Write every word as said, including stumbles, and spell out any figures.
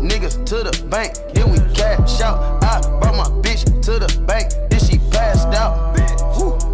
niggas to the bank, then we cash out. I brought my bitch to the bank, then she passed out. Woo.